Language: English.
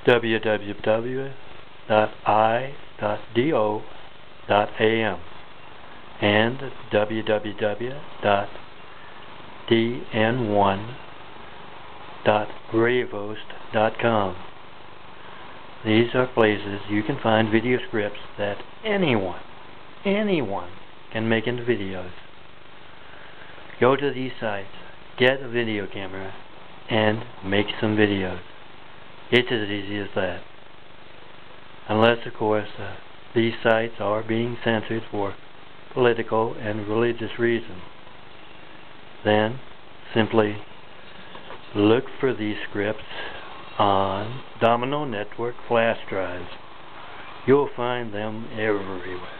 www.i.do.am and www.dn1.bravos.com. These are places you can find video scripts that anyone can make into videos. Go to these sites, get a video camera, and make some videos. It's as easy as that. Unless, of course, these sites are being censored for political and religious reasons. Then, simply look for these scripts on Domino Network flash drives. You'll find them everywhere.